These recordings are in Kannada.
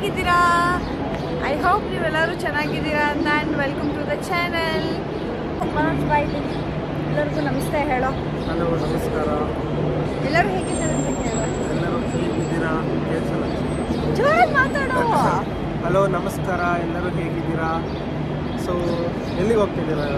ಹೇಗಿದ್ದೀರಾ? ಐ ಹೋಪ್ ನೀವೆಲ್ಲರೂ ಚೆನ್ನಾಗಿದ್ದೀರಾ ಅಂತ. And welcome to the channel. Manoj boy, ಎಲ್ಲರಿಗೂ ನಮಸ್ತೆ ಹೇಳೋ. ಹಲೋ, ನಮಸ್ಕಾರ. ಎಲ್ಲರೂ ಹೇಗಿದ್ದಾರೆ ಅಂತ ಕೇಳೋ. ಎಲ್ಲರೂ ಹೇಗಿದ್ದೀರಾ? ಜೋರಾಗಿ ಮಾತಾಡೋ. ಹಲೋ, ನಮಸ್ಕಾರ. ಎಲ್ಲರೂ ಹೇಗಿದ್ದೀರಾ? ಸೊ ಎಲ್ಲಿಗೆ ಹೋಗ್ತಿದ್ದೀರಾ?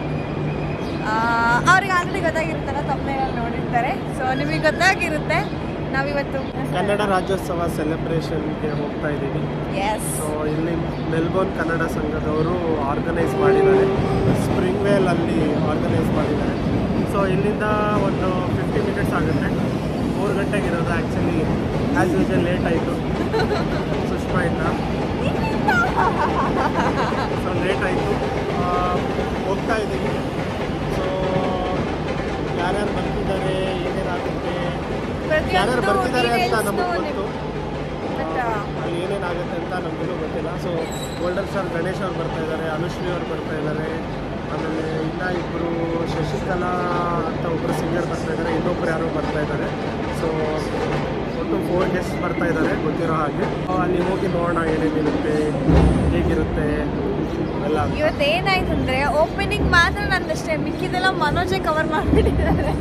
ಅವ್ರಿಗೆ ಆಲ್ರೆಡಿ ಗೊತ್ತಾಗಿರುತ್ತಲ್ಲ, ತಮ್ಮನೇಲಿ ನೋಡಿರ್ತಾರೆ. ಸೊ ನಿಮಗೆ ಗೊತ್ತಾಗಿರುತ್ತೆ. ನಾವಿವತ್ತು ಕನ್ನಡ ರಾಜ್ಯೋತ್ಸವ ಸೆಲೆಬ್ರೇಷನ್ಗೆ ಹೋಗ್ತಾ ಇದ್ದೀವಿ. ಎಸ್. ಸೊ ಇಲ್ಲಿ ಮೆಲ್ಬೋರ್ನ್ ಕನ್ನಡ ಸಂಘದವರು ಆರ್ಗನೈಸ್ ಮಾಡಿದ್ದಾರೆ. ಸ್ಪ್ರಿಂಗ್ ವೇಲ್ ಅಲ್ಲಿ ಆರ್ಗನೈಸ್ ಮಾಡಿದ್ದಾರೆ. ಸೊ ಇಲ್ಲಿಂದ ಒಂದು 50 ಮಿನಿಟ್ಸ್ ಆಗುತ್ತೆ. 3 ಗಂಟೆಗೆ ಇರೋದು. ಆ್ಯಕ್ಚುಲಿ ಆ್ಯಸ್ ಯೂಶುವಲ್ ಲೇಟ್ ಆಯಿತು. ಸುಷ್ಮಾ ಇದ್ದ, ಸೊ ಲೇಟ್ ಆಯಿತು. ಹೋಗ್ತಾ ಇದ್ದೀವಿ. ಸೊ ಯಾರ್ಯಾರು ಬರ್ತಿದ್ದಾರೆ, ಏನೇನಾಗುತ್ತೆ, ಯಾರ್ಯಾರು ಬರ್ತಿದ್ದಾರೆ ಅಂತ ನಮಗೆ ಗೊತ್ತು. ಅಲ್ಲಿ ಏನೇನಾಗುತ್ತೆ ಅಂತ ನಮಗೂ ಗೊತ್ತಿಲ್ಲ. ಸೊ ಗೋಲ್ಡನ್ ಸ್ಟಾರ್ ಗಣೇಶ್ ಅವ್ರು ಬರ್ತಾ ಇದ್ದಾರೆ, ಅನುಶ್ರೀ ಅವ್ರು ಬರ್ತಾ ಇದ್ದಾರೆ. ಆಮೇಲೆ ಇನ್ನ ಇಬ್ಬರು ಶಶಿಕಲಾ ಅಂತ ಒಬ್ಬರು ಸಿಂಗರ್ ಬರ್ತಾ ಇದ್ದಾರೆ, ಇನ್ನೊಬ್ರು ಯಾರೋ ಬರ್ತಾ ಇದ್ದಾರೆ. ಸೊ ಒಟ್ಟು 4 ಗೆಸ್ಟ್ ಬರ್ತಾ ಇದ್ದಾರೆ ಗೊತ್ತಿರೋ ಹಾಗೆ. ಅಲ್ಲಿ ಹೋಗಿ ನೋಡೋಣ ಏನೇನಿರುತ್ತೆ, ಹೇಗಿರುತ್ತೆ ಎಲ್ಲ. ಇವತ್ತೇನಾಯ್ತು ಅಂದರೆ ಓಪನಿಂಗ್ ಮಾತ್ರ ನಂದಷ್ಟೇ, ಮಿಕ್ಕಿದೆಲ್ಲ ಮನೋಜೆ ಕವರ್ ಮಾಡಿಬಿಟ್ಟಿದ್ದಾರೆ.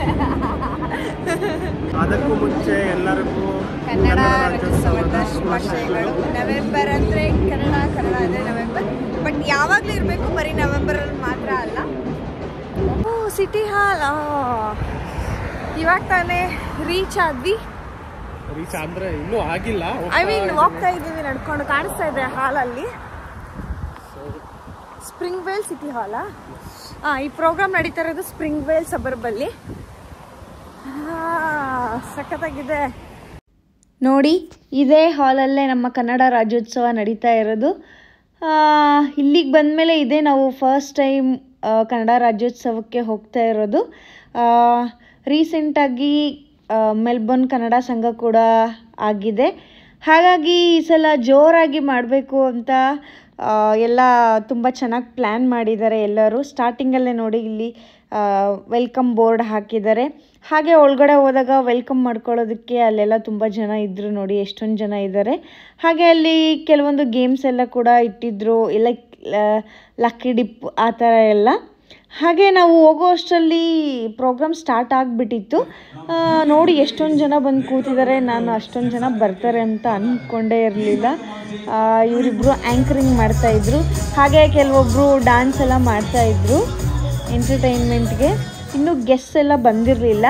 ಅದಕ್ಕೂ ಮುಂಚೆ ಎಲ್ಲರಿಗೂ ಕನ್ನಡ ರಾಜ್ಯೋತ್ಸವದ ಶುಭಾಶಯಗಳು. ನವೆಂಬರ್ ಅಂದರೆ ಕನ್ನಡ ಅಂದರೆ ನವೆಂಬರ್, ಬಟ್ ಯಾವಾಗಲೂ ಇರಬೇಕು, ಬರೀ ನವೆಂಬರಲ್ಲಿ ಮಾತ್ರ ಅಲ್ಲ. ಓ, ಸಿಟಿ ಹಾಲ್ ಇವಾಗ ತಾನೇ ರೀಚ್ ಆದ್ವಿ. ರೀಚ್ ಅಂದರೆ ಇನ್ನೂ ಆಗಿಲ್ಲ. ಐ ಮೀನ್ ಹೋಗ್ತಾ ಇದ್ದೀವಿ ನಡ್ಕೊಂಡು. ಕಾಣಿಸ್ತಾ ಇದೆ ಹಾಲಲ್ಲಿ, ಸ್ಪ್ರಿಂಗ್ ವೇಲ್ ಸಿಟಿ ಹಾಲಾ? ಈ ಪ್ರೋಗ್ರಾಮ್ ನಡೀತಾ ಇರೋದು ಸ್ಪ್ರಿಂಗ್ ವೇಲ್ ಸಬರ್ಬಲ್ಲಿ. ಸಖತ್ತಾಗಿದೆ ನೋಡಿ. ಇದೇ ಹಾಲಲ್ಲೇ ನಮ್ಮ ಕನ್ನಡ ರಾಜ್ಯೋತ್ಸವ ನಡೀತಾ ಇರೋದು. ಇಲ್ಲಿಗೆ ಬಂದಮೇಲೆ ಇದೇ ನಾವು ಫಸ್ಟ್ ಟೈಮ್ ಕನ್ನಡ ರಾಜ್ಯೋತ್ಸವಕ್ಕೆ ಹೋಗ್ತಾ ಇರೋದು. ರೀಸೆಂಟಾಗಿ ಮೆಲ್ಬೋರ್ನ್ ಕನ್ನಡ ಸಂಘ ಕೂಡ ಆಗಿದೆ. ಹಾಗಾಗಿ ಈ ಸಲ ಜೋರಾಗಿ ಮಾಡಬೇಕು ಅಂತ ಎಲ್ಲ ತುಂಬ ಚೆನ್ನಾಗಿ ಪ್ಲ್ಯಾನ್ ಮಾಡಿದ್ದಾರೆ ಎಲ್ಲರೂ. ಸ್ಟಾರ್ಟಿಂಗಲ್ಲೇ ನೋಡಿ ಇಲ್ಲಿ ವೆಲ್ಕಮ್ ಬೋರ್ಡ್ ಹಾಕಿದ್ದಾರೆ. ಹಾಗೆ ಒಳಗಡೆ ಹೋದಾಗ ವೆಲ್ಕಮ್ ಮಾಡ್ಕೊಳ್ಳೋದಕ್ಕೆ ಅಲ್ಲೆಲ್ಲ ತುಂಬ ಜನ ಇದ್ದರು ನೋಡಿ, ಎಷ್ಟೊಂದು ಜನ ಇದ್ದಾರೆ. ಹಾಗೆ ಅಲ್ಲಿ ಕೆಲವೊಂದು ಗೇಮ್ಸ್ ಎಲ್ಲ ಕೂಡ ಇಟ್ಟಿದ್ದರು, ಎಲ್ಲ ಲಕ್ಕಿ ಡಿಪ್ ಆ ಥರ ಎಲ್ಲ. ಹಾಗೆ ನಾವು ಹೋಗೋ ಅಷ್ಟರಲ್ಲಿ ಪ್ರೋಗ್ರಾಮ್ ಸ್ಟಾರ್ಟ್ ಆಗಿಬಿಟ್ಟಿತ್ತು. ನೋಡಿ ಎಷ್ಟೊಂದು ಜನ ಬಂದು ಕೂತಿದ್ದಾರೆ. ನಾನು ಅಷ್ಟೊಂದು ಜನ ಬರ್ತಾರೆ ಅಂತ ಅಂದ್ಕೊಂಡೇ ಇರಲಿಲ್ಲ. ಇವರಿಬ್ಬರು ಆ್ಯಂಕರಿಂಗ್ ಮಾಡ್ತಾಯಿದ್ರು, ಹಾಗೆ ಕೆಲವೊಬ್ಬರು ಡ್ಯಾನ್ಸ್ ಎಲ್ಲ ಮಾಡ್ತಾಯಿದ್ರು ಎಂಟರ್ಟೈನ್ಮೆಂಟ್ಗೆ. ಇನ್ನೂ ಗೆಸ್ಟ್ ಎಲ್ಲ ಬಂದಿರಲಿಲ್ಲ.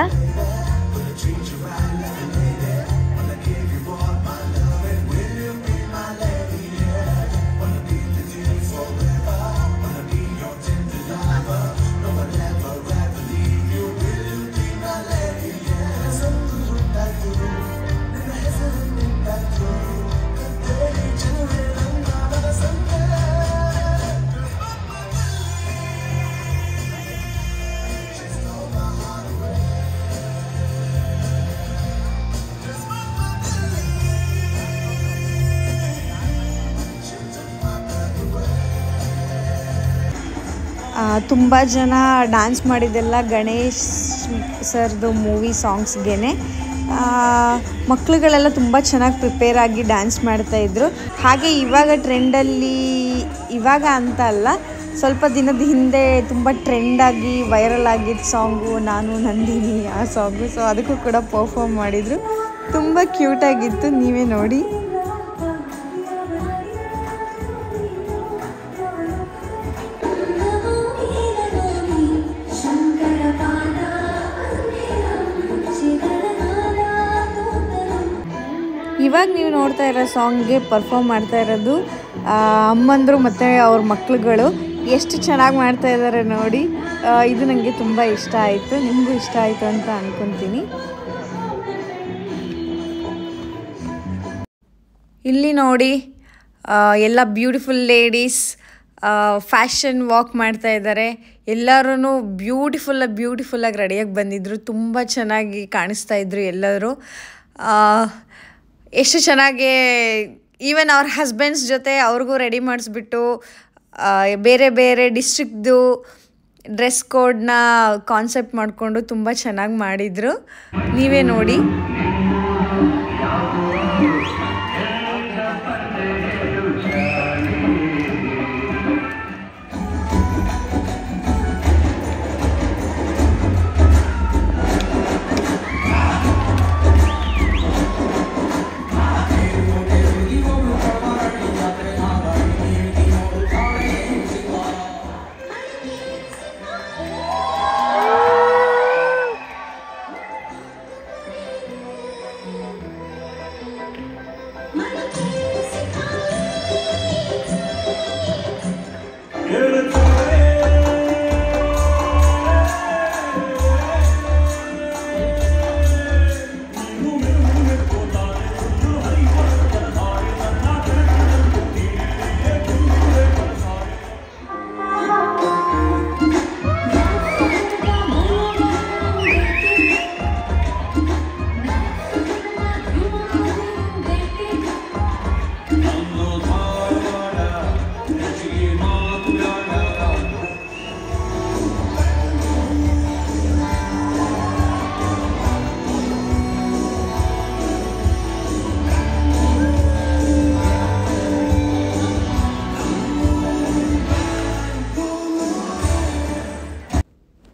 ತುಂಬ ಜನ ಡ್ಯಾನ್ಸ್ ಮಾಡಿದ್ದೆಲ್ಲ ಗಣೇಶ್ ಸರ್ದು ಮೂವಿ ಸಾಂಗ್ಸ್ಗೆ. ಮಕ್ಕಳುಗಳೆಲ್ಲ ತುಂಬ ಚೆನ್ನಾಗಿ ಪ್ರಿಪೇರ್ ಆಗಿ ಡ್ಯಾನ್ಸ್ ಮಾಡ್ತಾಯಿದ್ರು. ಹಾಗೆ ಇವಾಗ ಟ್ರೆಂಡಲ್ಲಿ, ಇವಾಗ ಅಂತ ಅಲ್ಲ, ಸ್ವಲ್ಪ ದಿನದ ಹಿಂದೆ ತುಂಬ ಟ್ರೆಂಡಾಗಿ ವೈರಲ್ ಆಗಿದ್ದ ಸಾಂಗು ನಾನು ನಂದಿನಿ ಆ ಸಾಂಗು. ಸೊ ಅದಕ್ಕೂ ಕೂಡ ಪರ್ಫಾರ್ಮ್ ಮಾಡಿದರು. ತುಂಬ ಕ್ಯೂಟಾಗಿತ್ತು, ನೀವೇ ನೋಡಿ. ಇವಾಗ ನೀವು ನೋಡ್ತಾ ಇರೋ ಸಾಂಗ್ಗೆ ಪರ್ಫಾರ್ಮ್ ಮಾಡ್ತಾ ಇರೋದು ಅಮ್ಮಂದರು ಮತ್ತು ಅವ್ರ ಮಕ್ಳುಗಳು. ಎಷ್ಟು ಚೆನ್ನಾಗಿ ಮಾಡ್ತಾ ಇದ್ದಾರೆ ನೋಡಿ. ಇದು ನನಗೆ ತುಂಬ ಇಷ್ಟ ಆಯಿತು, ನಿಮಗೂ ಇಷ್ಟ ಆಯಿತು ಅಂತ ಅಂದ್ಕೊತೀನಿ. ಇಲ್ಲಿ ನೋಡಿ ಎಲ್ಲ ಬ್ಯೂಟಿಫುಲ್ ಲೇಡೀಸ್ ಫ್ಯಾಷನ್ ವಾಕ್ ಮಾಡ್ತಾ ಇದ್ದಾರೆ. ಎಲ್ಲರೂ ಬ್ಯೂಟಿಫುಲ್ಲಾಗಿ ರೆಡಿಯಾಗಿ ಬಂದಿದ್ದರು. ತುಂಬ ಚೆನ್ನಾಗಿ ಕಾಣಿಸ್ತಾ ಇದ್ರು ಎಲ್ಲರೂ. ಎಷ್ಟು ಚೆನ್ನಾಗಿ ಈವನ್ ಅವ್ರ ಹಸ್ಬೆಂಡ್ಸ್ ಜೊತೆ ಅವ್ರಿಗೂ ರೆಡಿ ಮಾಡಿಸ್ಬಿಟ್ಟು ಬೇರೆ ಬೇರೆ ಡಿಸ್ಟ್ರಿಕ್ಟ್ದು ಡ್ರೆಸ್ ಕೋಡ್ನ ಕಾನ್ಸೆಪ್ಟ್ ಮಾಡಿಕೊಂಡು ತುಂಬ ಚೆನ್ನಾಗಿ ಮಾಡಿದರು. ನೀವೇ ನೋಡಿ.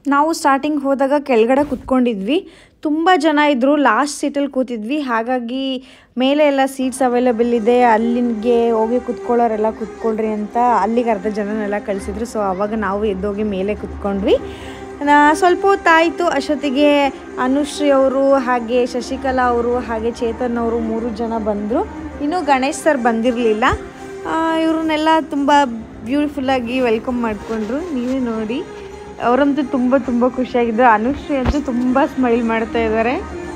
ನಾವು ಸ್ಟಾರ್ಟಿಂಗ್ ಹೋದಾಗ ಕೆಳಗಡೆ ಕೂತ್ಕೊಂಡಿದ್ವಿ. ತುಂಬ ಜನ ಇದ್ದರು, ಲಾಸ್ಟ್ ಸೀಟಲ್ಲಿ ಕೂತಿದ್ವಿ. ಹಾಗಾಗಿ ಮೇಲೆ ಎಲ್ಲ ಸೀಟ್ಸ್ ಅವೈಲೇಬಲ್ ಇದೆ, ಅಲ್ಲಿಗೆ ಹೋಗಿ ಕೂತ್ಕೊಳ್ಳೋರೆಲ್ಲ ಕೂತ್ಕೊಳ್ರಿ ಅಂತ ಅಲ್ಲಿಗೆ ಅರ್ಧ ಜನನೆಲ್ಲ ಕಳಿಸಿದ್ರು. ಸೊ ಆವಾಗ ನಾವು ಎದ್ದೋಗಿ ಮೇಲೆ ಕೂತ್ಕೊಂಡ್ವಿ. ಸ್ವಲ್ಪ ಹೊತ್ತಾಯಿತು ಅಷ್ಟೊತ್ತಿಗೆ ಅನುಶ್ರೀ ಅವರು, ಹಾಗೆ ಶಶಿಕಲಾ ಅವರು, ಹಾಗೆ ಚೇತನ್ ಅವರು 3 ಜನ ಬಂದರು. ಇನ್ನೂ ಗಣೇಶ್ ಸರ್ ಬಂದಿರಲಿಲ್ಲ. ಇವ್ರನ್ನೆಲ್ಲ ತುಂಬ ಬ್ಯೂಟಿಫುಲ್ಲಾಗಿ ವೆಲ್ಕಮ್ ಮಾಡಿಕೊಂಡ್ರು. ನೀವೇ ನೋಡಿ, ಅವರಂತೂ ತುಂಬ ತುಂಬ ಖುಷಿಯಾಗಿದ್ದರು. ಅನುಶ್ರೀ ಅಂತೂ ತುಂಬ ಸ್ಮೈಲ್ ಮಾಡ್ತಾ ಇದ್ದಾರೆ.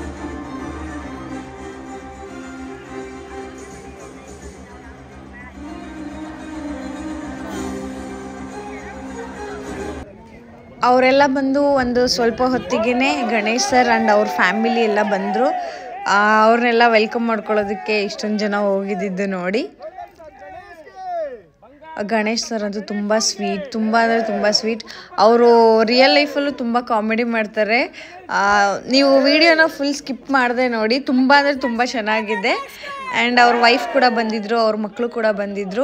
ಅವರೆಲ್ಲ ಬಂದು ಒಂದು ಸ್ವಲ್ಪ ಹೊತ್ತಿಗೆ ಗಣೇಶ್ ಸರ್ ಆ್ಯಂಡ್ ಅವ್ರ ಫ್ಯಾಮಿಲಿ ಎಲ್ಲ ಬಂದರು. ಅವ್ರನ್ನೆಲ್ಲ ವೆಲ್ಕಮ್ ಮಾಡ್ಕೊಳ್ಳೋದಕ್ಕೆ ಇಷ್ಟೊಂದು ಜನ ಹೋಗಿದ್ದಿದ್ದು ನೋಡಿ. ಗಣೇಶ್ ಸರ್ ಅಂತೂ ತುಂಬ ಸ್ವೀಟ್, ತುಂಬ ಅಂದರೆ ತುಂಬ ಸ್ವೀಟ್. ಅವರು ರಿಯಲ್ ಲೈಫಲ್ಲೂ ತುಂಬ ಕಾಮಿಡಿ ಮಾಡ್ತಾರೆ. ನೀವು ವಿಡಿಯೋನ ಫುಲ್ ಸ್ಕಿಪ್ ಮಾಡದೆ ನೋಡಿ, ತುಂಬ ಅಂದರೆ ತುಂಬ ಚೆನ್ನಾಗಿದೆ. ಆ್ಯಂಡ್ ಅವ್ರ ವೈಫ್ ಕೂಡ ಬಂದಿದ್ದರು, ಅವ್ರ ಮಕ್ಕಳು ಕೂಡ ಬಂದಿದ್ದರು.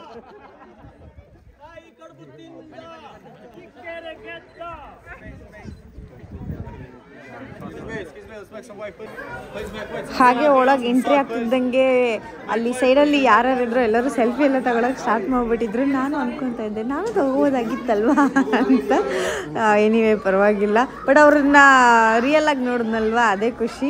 ಹಾಗೆ ಒಳಗೆ ಎಂಟ್ರಿ ಆಗ್ತಿದ್ದಂಗೆ ಅಲ್ಲಿ ಸೈಡಲ್ಲಿ ಯಾರ್ಯಾರಿದ್ರು ಎಲ್ಲರೂ ಸೆಲ್ಫಿ ಎಲ್ಲ ತಗೊಳಕ್ಕೆ ಸ್ಟಾರ್ಟ್ ಮಾಡಿಬಿಟ್ಟಿದ್ರು. ನಾನು ಅನ್ಕೊತಾ ಇದ್ದೆ ನಾನು ತಗೋಬೋದಾಗಿತ್ತಲ್ವಾ ಅಂತ. ಎನಿವೇ ಪರವಾಗಿಲ್ಲ, ಬಟ್ ಅವ್ರನ್ನ ರಿಯಲ್ ಆಗಿ ನೋಡಿದ್ನಲ್ವಾ, ಅದೇ ಖುಷಿ.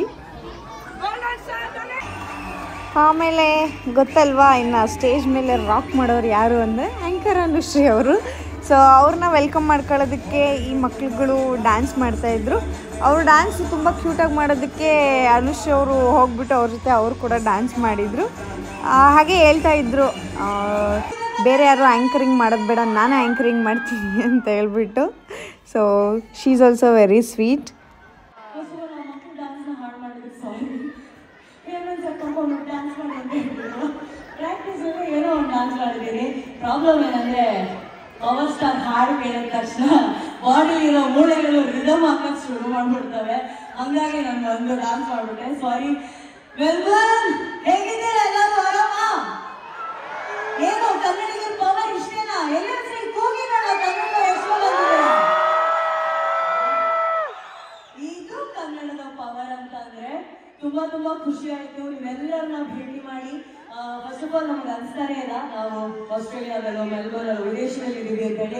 ಆಮೇಲೆ ಗೊತ್ತಲ್ವಾ, ಇನ್ನು ಸ್ಟೇಜ್ ಮೇಲೆ ರಾಕ್ ಮಾಡೋರು ಯಾರು ಅಂದರೆ ಆ್ಯಂಕರ್ ಅನುಶ್ರೀ ಅವರು. ಸೊ ಅವ್ರನ್ನ ವೆಲ್ಕಮ್ ಮಾಡ್ಕೊಳ್ಳೋದಕ್ಕೆ ಈ ಮಕ್ಳುಗಳು ಡ್ಯಾನ್ಸ್ ಮಾಡ್ತಾಯಿದ್ರು. ಅವರು ಡ್ಯಾನ್ಸ್ ತುಂಬ ಕ್ಯೂಟಾಗಿ ಮಾಡೋದಕ್ಕೆ ಅನುಶ್ರೀ ಅವರು ಹೋಗ್ಬಿಟ್ಟು ಅವ್ರ ಜೊತೆ ಅವರು ಕೂಡ ಡ್ಯಾನ್ಸ್ ಮಾಡಿದರು. ಹಾಗೆ ಹೇಳ್ತಾ ಇದ್ರು, ಬೇರೆ ಯಾರು ಆ್ಯಂಕರಿಂಗ್ ಮಾಡೋದು ಬೇಡ, ನಾನೇ ಆ್ಯಂಕರಿಂಗ್ ಮಾಡ್ತೀನಿ ಅಂತ ಹೇಳ್ಬಿಟ್ಟು. So she is also very sweet. Problem ಏನಂದ್ರೆ ಪವರ್ ಸ್ಟಾರ್ ಹಾಡು ಕೇಳಿದ ತಕ್ಷಣ ಬಾಡಿಲಿರೋ ಮೂಳೆಗಳು ರಿದಮ್ ಹಾಕಕ್ ಶುರು ಮಾಡ್ಬಿಡ್ತವೆ. ಹಂಗಾಗಿ ನಾನು ಬಂದು ಡಾನ್ಸ್ ಮಾಡ್ಬಿಟ್ಟೆ. ಸಾರಿ. ಮೆಲ್ಬರ್ನ್, ಹೇಗಿದ್ದೀರಾ ಎಲ್ಲರೂ? ಆರಾಮ? ಏನು ಕನ್ನಡಿಗರ ಪವರ್ ಇಷ್ಟೇನಾ? ಎಲ್ಲರೂ ಸರಿ ಕೂಗಿ ನೋಡ, ಕನ್ನಡ ಎಷ್ಟು ಬಂದಿದ್ದೀರಾ? ಇದು ಕನ್ನಡದ ಪವರ್ ಅಂತಂದ್ರೆ ತುಂಬಾ ತುಂಬಾ ಖುಷಿ ಆಯ್ತು ನೀವೆಲ್ಲರನ್ನ ಭೇಟಿ ಮಾಡಿ. ಫಸ್ಟ್ ಆಫ್ ಆಲ್ ನಮ್ಗೆ ಅನ್ಸ್ತಾನೆ ಇಲ್ಲ ನಾವು ಆಸ್ಟ್ರೇಲಿಯಾದಲ್ಲೋ ಮೆಲ್ಬೋರ್ನ್ ವಿದೇಶದಲ್ಲಿ ಇದ್ದೀವಿ ಅಂತ ಹೇಳಿ.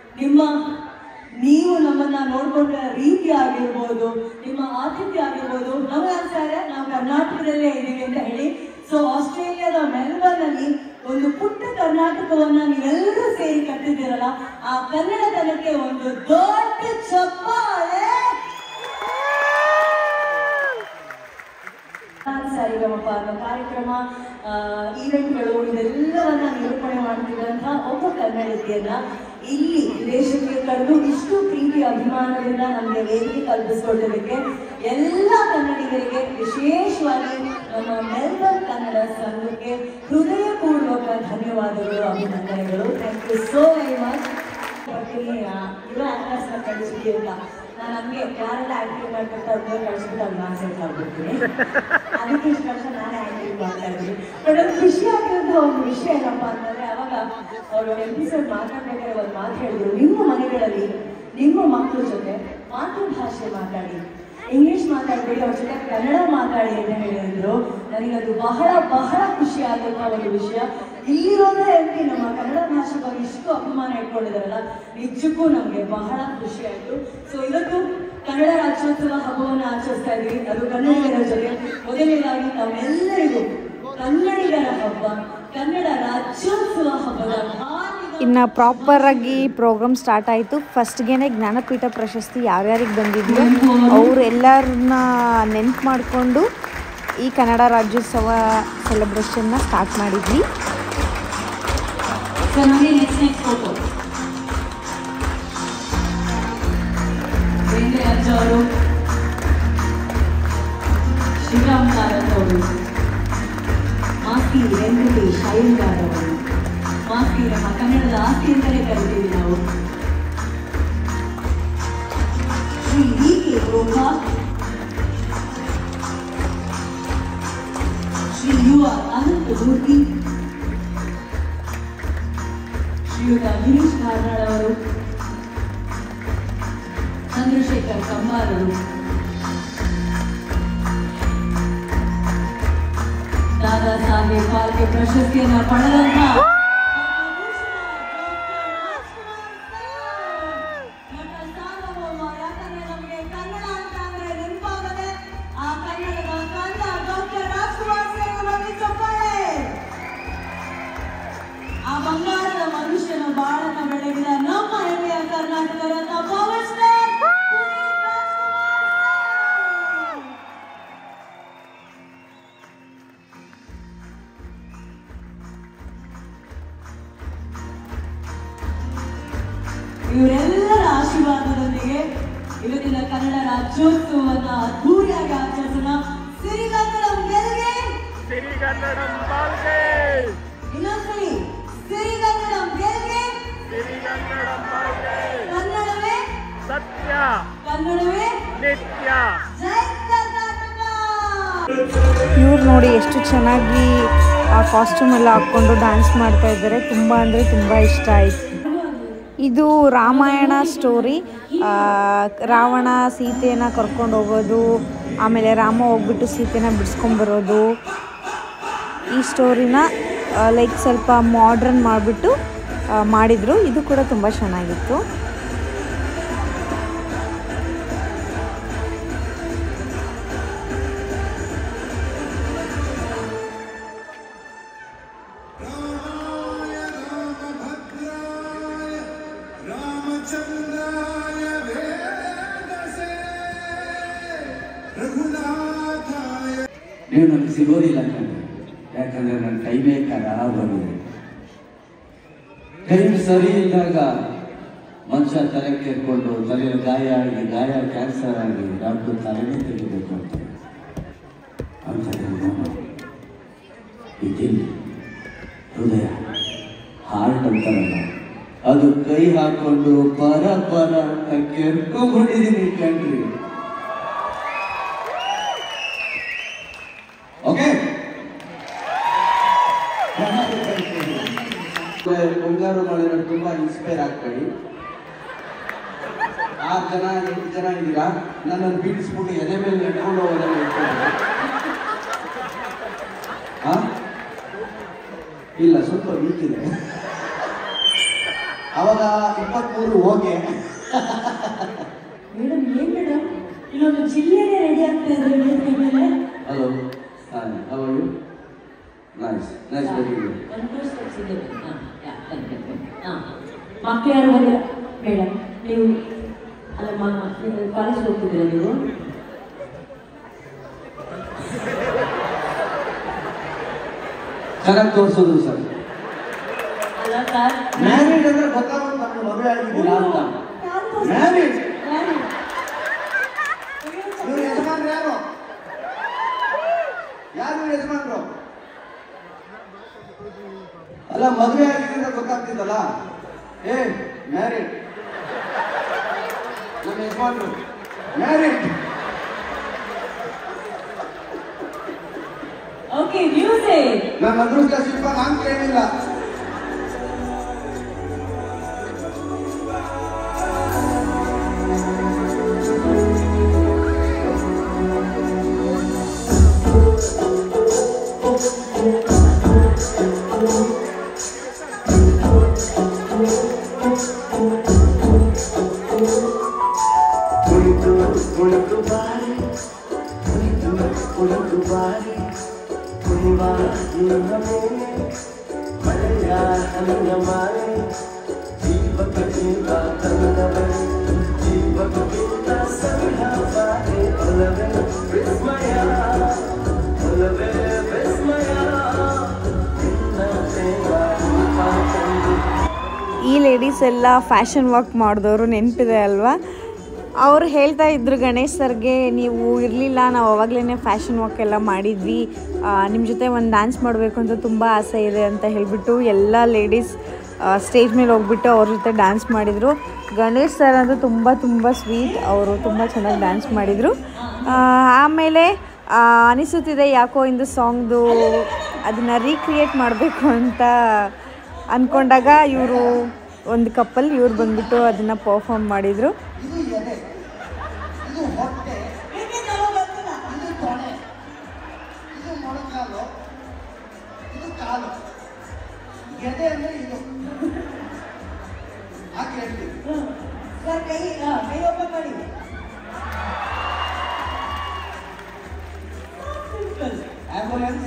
ನೀವು ನಮ್ಮನ್ನ ನೋಡ್ಕೊಂಡ ರೀತಿ ಆಗಿರ್ಬೋದು, ನಿಮ್ಮ ಆತಿಥ್ಯ ಆಗಿರ್ಬೋದು, ನಮ್ಗೆ ಅನ್ಸ್ತಾ ಇದೆ ನಾವು ಕರ್ನಾಟಕದಲ್ಲೇ ಇದ್ದೀವಿ ಅಂತ ಹೇಳಿ. ಸೊ ಆಸ್ಟ್ರೇಲಿಯಾದ ಮೆಲ್ಬರ್ನ್ ಅಲ್ಲಿ ಒಂದು ಪುಟ್ಟ ಕರ್ನಾಟಕವನ್ನ ನೀವೆಲ್ಲರೂ ಸೇರಿ ಕಟ್ಟಿದ್ದೀರಲ್ಲ, ಆ ಕನ್ನಡತನಕ್ಕೆ ಒಂದು ದೊಡ್ಡ ಚಪ್ಪಾಳೆ. ಸಾರಿಗಮಪ ಅನ್ನೋ ಕಾರ್ಯಕ್ರಮ, ಈವೆಂಟ್ಗಳು ಇದೆಲ್ಲವನ್ನ ನಿರೂಪಣೆ ಮಾಡ್ತಿದ್ದಂತಹ ಒಬ್ಬ ಕನ್ನಡಿಗರನ್ನ ಇಲ್ಲಿ ವಿದೇಶಕ್ಕೆ ಕರೆದು ಇಷ್ಟು ಪ್ರೀತಿ ಅಭಿಮಾನದಿಂದ ನಮಗೆ ವೇದಿಕೆ ಕಲ್ಪಿಸ್ಕೊಡೋದಕ್ಕೆ ಎಲ್ಲ ಕನ್ನಡಿಗರಿಗೆ, ವಿಶೇಷವಾಗಿ ನಮ್ಮ ಮೆಲ್ಬರ್ನ್ ಕನ್ನಡ ಸಂಘಕ್ಕೆ ಹೃದಯಪೂರ್ವಕ ಧನ್ಯವಾದಗಳು, ಅಭಿನಂದನೆಗಳು. Thank you so very much. ಇರೋ ಆಕ್ಟರ್ಸ್ನ ಕಳಿಸ್ಬಿಡಿ ಅಂತ ನಾನು ನಮಗೆ ಯಾರೆಲ್ಲ ಆಕ್ಟಿಂಗ್ ಮಾಡ್ತಿರ್ತಾರೆ ಕಳಿಸ್ಬಿಟ್ಟು ನಾನು ಸೆಟ್ ಆಗ್ಬಿಡ್ತೀನಿ. ಅದಕ್ಕೆ ಇಷ್ಟು ವರ್ಷ ನಾನೇ ಆಕ್ಟಿಂಗ್ ಮಾಡ್ತಾ ಇದ್ದೀನಿ. ಬಟ್ ಅದು ಖುಷಿಯಾಗಿರೋಂಥ ಒಂದು ವಿಷಯ ಏನಪ್ಪ ಅಂತಂದರೆ, ಅವಾಗ ಅವರು ಎಪಿಸೋಡ್ ಮಾತಾಡ್ಬೇಕಾದ್ರೆ ಒಂದು ಮಾತು ಹೇಳಿದ್ರು, ನಿಮ್ಮ ಮನೆಗಳಲ್ಲಿ ನಿಮ್ಮ ಮಕ್ಕಳ ಜೊತೆ ಮಾತೃಭಾಷೆ ಮಾತಾಡಿ, ಇಂಗ್ಲೀಷ್ ಮಾತಾಡಬೇಡಿ, ಅವ್ರ ಜೊತೆ ಕನ್ನಡ ಮಾತಾಡಿ ಅಂತ ಹೇಳಿದ್ರು. ನನಗದು ಬಹಳ ಬಹಳ ಖುಷಿ ಆದಂಥ ಒಂದು ವಿಷಯ. ಇಲ್ಲಿರೋದೇ ಹೇಳ್ತಿ ನಮ್ಮ ಕನ್ನಡ ಭಾಷೆ ಬಗ್ಗೆ ಇಷ್ಟು ಅಭಿಮಾನ ಇಟ್ಕೊಂಡಿದಾರಲ್ಲ, ನಿಜಕ್ಕೂ ನಮಗೆ ಬಹಳ ಖುಷಿ ಆಯಿತು. ಸೊ ಇವತ್ತು ಕನ್ನಡ ರಾಜ್ಯೋತ್ಸವ ಹಬ್ಬವನ್ನು ಆಚರಿಸ್ತಾ ಇದ್ದೀವಿ, ಅದು ಕನ್ನಡಿಗರ ಜೊತೆ. ಮೊದಲನೇದಾಗಿ ತಾವೆಲ್ಲರಿಗೂ ಕನ್ನಡಿಗರ ಹಬ್ಬ, ಕನ್ನಡ ರಾಜ್ಯೋತ್ಸವ ಹಬ್ಬದ ಇನ್ನು ಪ್ರಾಪರಾಗಿ ಪ್ರೋಗ್ರಾಮ್ ಸ್ಟಾರ್ಟ್ ಆಯಿತು. ಫಸ್ಟ್ಗೆ ಜ್ಞಾನಪೀಠ ಪ್ರಶಸ್ತಿ ಯಾರ್ಯಾರಿಗೆ ಬಂದಿದ್ರು ಅವರೆಲ್ಲರನ್ನ ನೆನ್ಪು ಮಾಡಿಕೊಂಡು ಈ ಕನ್ನಡ ರಾಜ್ಯೋತ್ಸವ ಸೆಲೆಬ್ರೇಷನ್ನ ಸ್ಟಾರ್ಟ್ ಮಾಡಿದ್ವಿ. ಶ್ರೀರಾಮ್ ಕಾರತ್ ಅವರು, ಮಾಸ್ತಿ ವೆಂಕಟೇಶ್ ಅಯ್ಯಂಗಾರ್ ಅವರು, ಮಾಸ್ತಿ ನಮ್ಮ ಕನ್ನಡದ ಆಸ್ತಿ ಅಂತಲೇ ಕರಿತೀವಿ ನಾವು. ಶ್ರೀ ವಿ ಕೆ ಗೋಕಾಕ್, ಶ್ರೀ ಯುವ ಅನಂತಮೂರ್ತಿ, ಶ್ರೀಯುತ ಗಿರೀಶ್ ಕಾರ್ನಾಡ್ ಅವರು, ಚಂದ್ರಶೇಖರ್ ಕಂಬಾರರು, ದಾದಾ ಸಾಹೇಬ್ ಫಾಲ್ಕೆ ಪ್ರಶಸ್ತಿಯನ್ನು ಪಡೆದಂತ ಯಾಕಂದ್ರೆ ನಮಗೆ ಕನ್ನಡ ಅಂತ ಅಂದ್ರೆ ನೆನಪಾಗದೆ ಆ ಕನ್ನಡದ ಕಂದ ಡಾಕ್ಟರ್ ರಾಜ್ಕುಮಾರ್ ಸರ್ ನಮಗೆ ಚಪ್ಪಾಳೆ. ಆ ಬಂಗಾರದ ಮನುಷ್ಯನ ಬಾಳನ್ನ ಬೆಳಗಿದ ನಮ್ಮ ಹೆಮ್ಮೆಯ ಕರ್ನಾಟಕ ರತ್ನ ಪವರ್ ಸ್ಟಾರ್ ಇವರೆಲ್ಲರ ಆಶೀರ್ವಾದದೊಂದಿಗೆ ಇವತ್ತಿನ ಕನ್ನಡ ರಾಜ್ಯೋತ್ಸವವನ್ನು ಅದ್ಧೂರಿಯಾಗಿ ಆಚರಿಸೋಣ. ಸಿರಿಗನ್ನಡಂ ಗೆಲ್ಗೆ, ಸಿರಿಗನ್ನಡಂ ಬಾಳ್ಗೆ, ಇನ್ನೊಂದ್ಸಲಿ ಸಿರಿಗನ್ನಡಂ ಗೆಲ್ಗೆ, ಸಿರಿಗನ್ನಡಂ ಬಾಳ್ಗೆ. ಕನ್ನಡವೇ ಸತ್ಯ, ಕನ್ನಡವೇ ನಿತ್ಯ. ಜೈ ಕರ್ನಾಟಕ. ಇವ್ರು ನೋಡಿ ಎಷ್ಟು ಚೆನ್ನಾಗಿ ಆ ಕಾಸ್ಟ್ಯೂಮ್ ಎಲ್ಲ ಹಾಕ್ಕೊಂಡು ಡ್ಯಾನ್ಸ್ ಮಾಡ್ತಾ ಇದ್ದಾರೆ. ತುಂಬ ಅಂದರೆ ತುಂಬ ಇಷ್ಟ ಆಯಿತು. ಇದು ರಾಮಾಯಣ ಸ್ಟೋರಿ. ರಾವಣ ಸೀತೆಯನ್ನು ಕರ್ಕೊಂಡು ಹೋಗೋದು, ಆಮೇಲೆ ರಾಮ ಹೋಗ್ಬಿಟ್ಟು ಸೀತೆನ ಬಿಡಿಸ್ಕೊಂಬರೋದು. ಈ ಸ್ಟೋರಿನ ಲೈಕ್ ಸ್ವಲ್ಪ ಮಾಡ್ರನ್ ಮಾಡಿಬಿಟ್ಟು ಮಾಡಿದರು. ಇದು ಕೂಡ ತುಂಬ ಚೆನ್ನಾಗಿತ್ತು. ನೀವು ನನಗೆ ಸಿಗೋದಿಲ್ಲ ಕಣ್ರಿ, ಯಾಕಂದರೆ ನನ್ನ ಟೈಮೇ ಖರಾಬ್ ಆಗಿದೆ. ಟೈಮ್ ಸರಿ ಇದ್ದಾಗ ಮನುಷ್ಯ ತಲೆ ಕೇರ್ಕೊಂಡು ತಲೆಯಲ್ಲಿ ಗಾಯ ಕ್ಯಾನ್ಸರ್ ಆಗಿ ಡಾಕ್ಟರ್ ತಲೆನೇ ತೆಗಿಬೇಕು ಅಂತ ಇದಿಲ್ಲ. ಹೃದಯ ಹಾರ್ಟ್ ಅಂತಾರಲ್ಲ, ಅದು ಕೈ ಹಾಕೊಂಡು ಪರ ಅಂತ ಕೇರ್ಕೊಂಡ್ಬಿಟ್ಟಿದ್ದೀನಿ ಕಣ್ರಿ. ಓಕೆ, ಮುಂಗಾರು ಮಾಡಿದ್ರೆ ತುಂಬಾ ಇನ್ಸ್ಪೈರ್ ಆಗ್ಬೇಡಿ. 6 ಜನ 8 ಜನ ಇದ್ದೀರಾ, ನನ್ನನ್ನು ಬೀಳಿಸ್ಬಿಟ್ಟು ಎದೆ ಮೇಲೆ ನೆಟ್ಕೊಂಡು ಹೋಗೋದನ್ನ ಇಟ್ಕೊಂಡು ಇಲ್ಲ, ಸ್ವಲ್ಪ ವೀಕ್ ಇದೆ. ಅವಾಗ 23 ಓಕೆ. ಮೇಡಮ್ ಏನ್ ಮೇಡಮ್ ಇಲ್ಲೊಂದು ಜಿಲ್ಲೆನೇ ರೆಡಿ ಆಗ್ತಾ ಇದ್ದಾರೆ. Hello, how are you? Nice, very good. ಮಕ್ಕಳು ಯಾರು ಬಂದಿಲ್ಲ ಮೇಡಮ್? ನೀವು ಅಲ್ಲಮ್ಮ, ನೀವು ಕಾಲೇಜ್ ಹೋಗ್ತಿದ್ದೀರಾ? ನೀವು ಚೆನ್ನಾಗಿ ತೋರಿಸೋದು ಸರ್. ಅಲ್ಲ ಸರ್, ಮ್ಯಾರಿಡ್ ಅಂದ್ರೆ ಗೊತ್ತಾಗೋದು ನಮ್ಗೆ ಮದುವೆ ಆಗಿದ್ದೀರಾ ಅಂತ. ಮ್ಯಾರಿಡ್ ಇವ್ರು ಯಜಮಾನ್ರು ಯಾರು? ಯಾರು ಯಜಮಾನ್ರು? ಅಲ್ಲ, ಮದುವೆ ಆಗಿದ್ರೆ ಗೊತ್ತಾಗ್ತಿದ್ದಲ್ಲ. ಏ ಮ್ಯಾರಿಡ್, ನಮ್ಮ ಯಜಮಾನ್ರು ಮ್ಯಾರಿಡ್. Okay, music. ನನ್ನ ಅದೃಷ್ಟ ಶಿಲ್ಪ ನಾನು ಕೇಳಿಲ್ಲ. ಈ ಲೇಡೀಸ್ ಎಲ್ಲ ಫ್ಯಾಷನ್ ವಾಕ್ ಮಾಡಿದವರು ನೆನಪಿದೆ ಅಲ್ವಾ? ಅವರು ಹೇಳ್ತಾ ಇದ್ರು ಗಣೇಶ್ ಸರ್ಗೆ, ನೀವು ಇರಲಿಲ್ಲ, ನಾವು ಅವಾಗಲೇ ಫ್ಯಾಷನ್ ವಾಕ್ ಎಲ್ಲ ಮಾಡಿದ್ವಿ, ನಿಮ್ಮ ಜೊತೆ ಒಂದು ಡ್ಯಾನ್ಸ್ ಮಾಡಬೇಕು ಅಂತ ತುಂಬ ಆಸೆ ಇದೆ ಅಂತ ಹೇಳಿಬಿಟ್ಟು ಎಲ್ಲ ಲೇಡೀಸ್ ಸ್ಟೇಜ್ ಮೇಲೆ ಹೋಗ್ಬಿಟ್ಟು ಅವ್ರ ಜೊತೆ ಡ್ಯಾನ್ಸ್ ಮಾಡಿದರು. ಗಣೇಶ್ ಸರ್ ಅಂತೂ ತುಂಬ ಸ್ವೀಟ್, ಅವರು ತುಂಬ ಚೆನ್ನಾಗಿ ಡ್ಯಾನ್ಸ್ ಮಾಡಿದರು. ಆಮೇಲೆ ಅನಿಸುತ್ತಿದೆ ಯಾಕೋ ಇಂದು ಸಾಂಗ್ದು ಅದನ್ನು ರೀಕ್ರಿಯೇಟ್ ಮಾಡಬೇಕು ಅಂತ ಅಂದ್ಕೊಂಡಾಗ ಇವರು ಒಂದು ಕಪ್ಪಲ್ ಇವ್ರು ಬಂದುಬಿಟ್ಟು ಅದನ್ನು ಪರ್ಫಾರ್ಮ್ ಮಾಡಿದರು. ಕಾಲು ಗೆದೆ ಅಂದ್ರೆ ಇದು ಹಾಕಿ ಹೇಳ್ತೀವಿ ಸರ್ ಕೈ ಓಪನ್ ಮಾಡಿ ಆಂಬುಲೆನ್ಸ್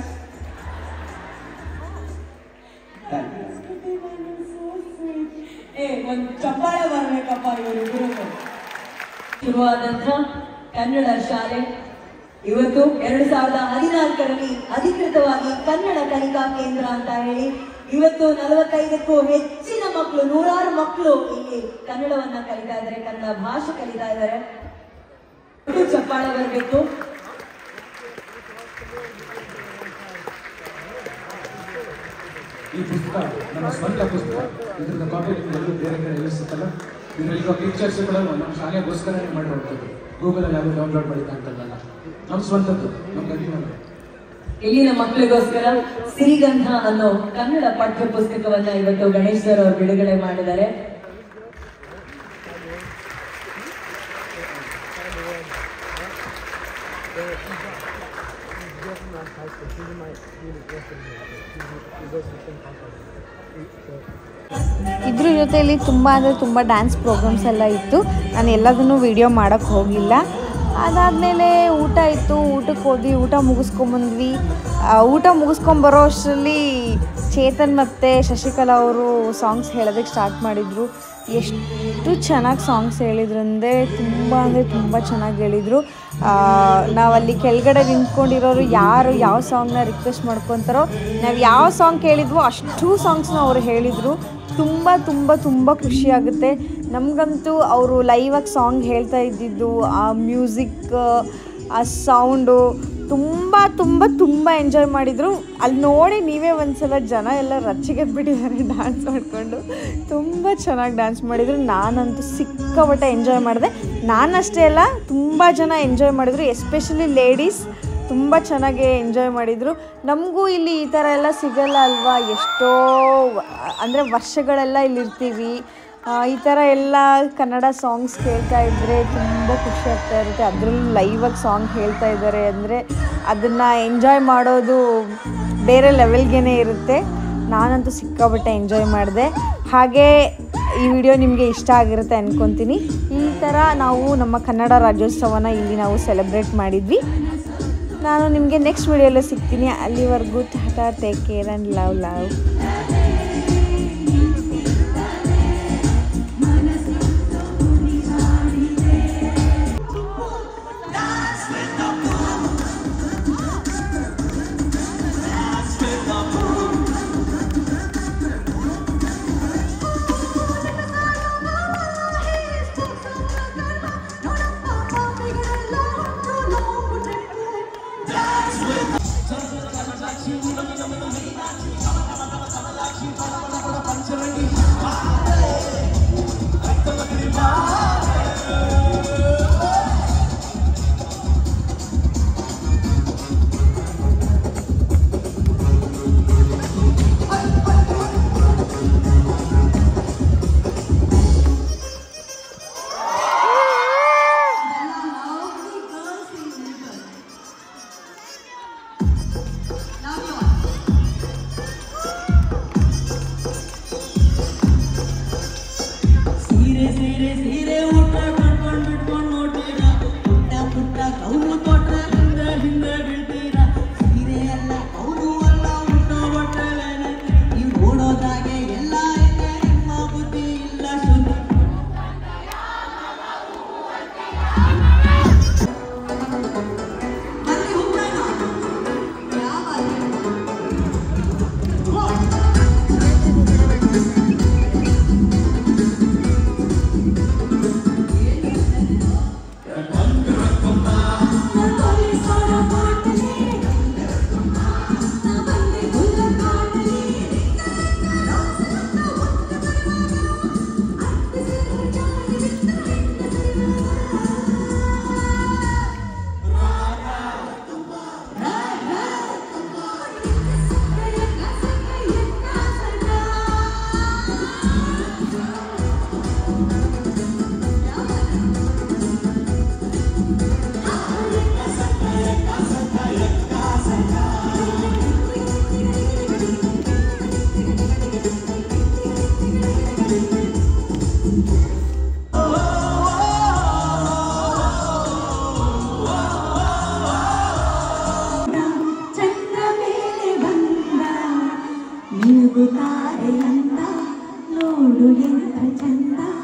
ಒಂದು ಚಪ್ಪಾಳೆ ಬರ್ಬೇಕಪ್ಪ ಇವರಿಬ್ಬರು. ಶುರುವಾದಂಥ ಕನ್ನಡ ಶಾಲೆ ಇವತ್ತು 2014ರಲ್ಲಿ ಅಧಿಕೃತವಾಗಿ ಕನ್ನಡ ಕಲಿಕಾ ಕೇಂದ್ರ ಅಂತ ಹೇಳಿ ಇವತ್ತು 45ಕ್ಕೂ ಹೆಚ್ಚಿನ ಮಕ್ಕಳು, ನೂರಾರು ಮಕ್ಕಳು ಇಲ್ಲಿ ಕನ್ನಡವನ್ನ ಕಲಿತಾ ಇದ್ದಾರೆ, ಕನ್ನಡ ಭಾಷೆ ಕಲಿತಾ ಇದ್ದಾರೆ. ಚಪ್ಪಾಳೆ ಬರಬೇಕು. ಈ ಪುಸ್ತಕ ನಮ್ಮ ಸ್ವಂತ ಪುಸ್ತಕ. ಇದರಿಂದ ಕಾಪಿ ನಿಮ್ಗೆಲ್ಲೂ ಬೇರೆ ಕಡೆ ಇಳಿಸುತ್ತಲ್ಲ. ಇದರಲ್ಲಿ ಪಿಕ್ಚರ್ಸ್ ಕೂಡ ನಮ್ಮ ಶಾಲೆಗೋಸ್ಕರನೇ ಮಾಡಿರೋದು. ಗೂಗಲಲ್ಲಿ ಯಾರು ಡೌನ್ಲೋಡ್ ಮಾಡಿದಂತಲ್ಲ, ನಮ್ಮ ಸ್ವಂತದ್ದು, ನಮ್ಮ ಅಭಿಮಾನ. ಇಲ್ಲಿನ ಮಕ್ಕಳಿಗೋಸ್ಕರ ಸಿರಿಗಂಧ ಅನ್ನೋ ಕನ್ನಡ ಪಠ್ಯ ಪುಸ್ತಕವನ್ನ ಇವತ್ತು ಗಣೇಶ್ ಸರ್ ಅವರು ಬಿಡುಗಡೆ ಮಾಡಿದ್ದಾರೆ. ಇದ್ರ ಜೊತೆಯಲ್ಲಿ ತುಂಬ ಅಂದರೆ ತುಂಬ ಡ್ಯಾನ್ಸ್ ಪ್ರೋಗ್ರಾಮ್ಸ್ ಎಲ್ಲ ಇತ್ತು. ನಾನು ಎಲ್ಲದನ್ನೂ ವಿಡಿಯೋ ಮಾಡೋಕ್ಕೆ ಹೋಗಿಲ್ಲ. ಅದಾದಮೇಲೆ ಊಟ ಇತ್ತು. ಊಟಕ್ಕೆ ಹೋದ್ವಿ, ಊಟ ಮುಗಿಸ್ಕೊಂಬಂದ್ವಿ. ಊಟ ಮುಗಿಸ್ಕೊಂಬರೋ ಅಷ್ಟರಲ್ಲಿ ಚೇತನ್ ಮತ್ತು ಶಶಿಕಲಾ ಅವರು ಸಾಂಗ್ಸ್ ಹೇಳೋದಕ್ಕೆ ಸ್ಟಾರ್ಟ್ ಮಾಡಿದರು. ಎಷ್ಟು ಚೆನ್ನಾಗಿ ಸಾಂಗ್ಸ್ ಹೇಳಿದ್ರು ಅಂದರೆ ತುಂಬ ಚೆನ್ನಾಗಿ ಹೇಳಿದರು. ನಾವಲ್ಲಿ ಕೆಳಗಡೆ ನಿಂತ್ಕೊಂಡಿರೋರು ಯಾರು ಯಾವ ಸಾಂಗ್ನ ರಿಕ್ವೆಸ್ಟ್ ಮಾಡ್ಕೊತಾರೋ, ನಾವು ಯಾವ ಸಾಂಗ್ ಕೇಳಿದ್ವೋ ಅಷ್ಟು ಸಾಂಗ್ಸ್ನ ಅವರು ಹೇಳಿದರು. ತುಂಬ ಖುಷಿಯಾಗುತ್ತೆ ನಮಗಂತೂ. ಅವರು ಲೈವಾಗಿ ಸಾಂಗ್ ಹೇಳ್ತಾ ಇದ್ದಿದ್ದು, ಆ ಮ್ಯೂಸಿಕ್, ಆ ಸೌಂಡು ತುಂಬ ಎಂಜಾಯ್ ಮಾಡಿದರು. ಅಲ್ಲಿ ನೋಡಿ ನೀವೇ ಒಂದ್ಸಲ ಜನ ಎಲ್ಲ ರಚ್ಚಿಗೆದ್ಬಿಟ್ಟಿದ್ದಾರೆ ಡ್ಯಾನ್ಸ್ ಮಾಡಿಕೊಂಡು. ತುಂಬ ಚೆನ್ನಾಗಿ ಡ್ಯಾನ್ಸ್ ಮಾಡಿದರು. ನಾನಂತೂ ಸಿಕ್ಕಾಪಟ್ಟೆ ಎಂಜಾಯ್ ಮಾಡಿದೆ. ನಾನಷ್ಟೇ ಅಲ್ಲ, ತುಂಬ ಜನ ಎಂಜಾಯ್ ಮಾಡಿದರು. ಎಸ್ಪೆಷಲಿ ಲೇಡೀಸ್ ತುಂಬ ಚೆನ್ನಾಗಿ ಎಂಜಾಯ್ ಮಾಡಿದರು. ನಮಗೂ ಇಲ್ಲಿ ಈ ಥರ ಎಲ್ಲ ಸಿಗಲ್ಲ ಅಲ್ವಾ. ಎಷ್ಟೋ ಅಂದರೆ ವರ್ಷಗಳೆಲ್ಲ ಇಲ್ಲಿರ್ತೀವಿ. ಈ ಥರ ಎಲ್ಲ ಕನ್ನಡ ಸಾಂಗ್ಸ್ ಕೇಳ್ತಾ ಇದ್ದರೆ ತುಂಬ ಖುಷಿ ಆಗ್ತಾ ಇರುತ್ತೆ. ಅದರಲ್ಲೂ ಲೈವಾಗಿ ಸಾಂಗ್ ಹೇಳ್ತಾ ಇದ್ದಾರೆ ಅಂದರೆ ಅದನ್ನು ಎಂಜಾಯ್ ಮಾಡೋದು ಬೇರೆ ಲೆವೆಲ್ಗೇ ಇರುತ್ತೆ. ನಾನಂತೂ ಸಿಕ್ಕಾಪಟ್ಟೆ ಎಂಜಾಯ್ ಮಾಡಿದೆ. ಹಾಗೆ ಈ ವಿಡಿಯೋ ನಿಮಗೆ ಇಷ್ಟ ಆಗಿರುತ್ತೆ ಅಂದ್ಕೊತೀನಿ. ಈ ಥರ ನಾವು ನಮ್ಮ ಕನ್ನಡ ರಾಜ್ಯೋತ್ಸವನ ಇಲ್ಲಿ ನಾವು ಸೆಲೆಬ್ರೇಟ್ ಮಾಡಿದ್ವಿ. ನಾನು ನಿಮಗೆ ನೆಕ್ಸ್ಟ್ ವಿಡಿಯೋಲ್ಲೂ ಸಿಗ್ತೀನಿ. ಅಲ್ಲಿವರೆಗೂ tata, take care and love. ತೂಗುತ್ತಾರೆ ಅಂತ ನೋಡು ಎಂಥ ಚಂದ